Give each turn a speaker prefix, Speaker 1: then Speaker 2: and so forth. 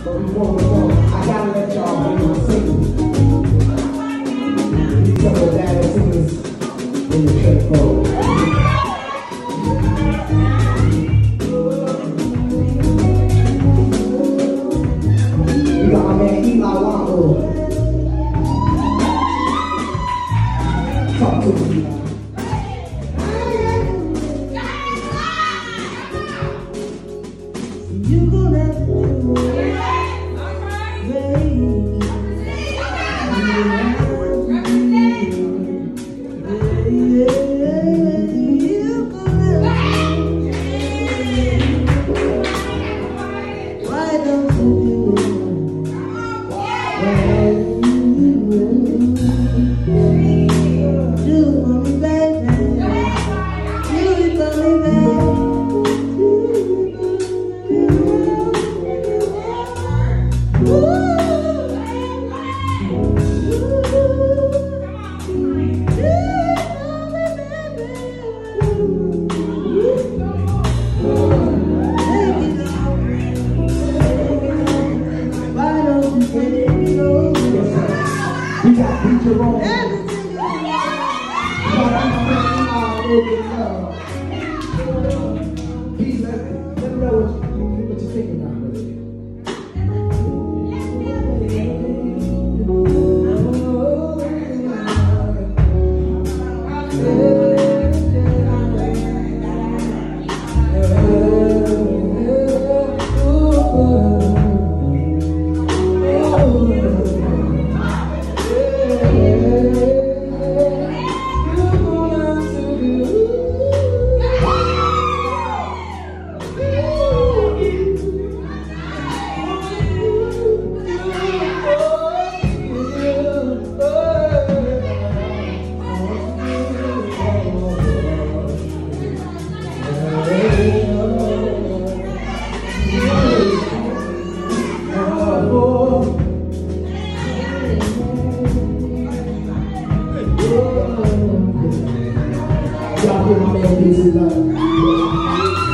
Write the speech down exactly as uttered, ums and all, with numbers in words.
Speaker 1: But before we go, I gotta let y'all hear my singing. These some of the baddest singers in the F R O We got my man Eli Womble. Talk to me.
Speaker 2: You gonna have to do it, why don't you do it? Do for me, baby. Do it for me, baby.
Speaker 1: We got Jerome. Please let, let me know what, you, what you're thinking about. Y'all give my man peace and love.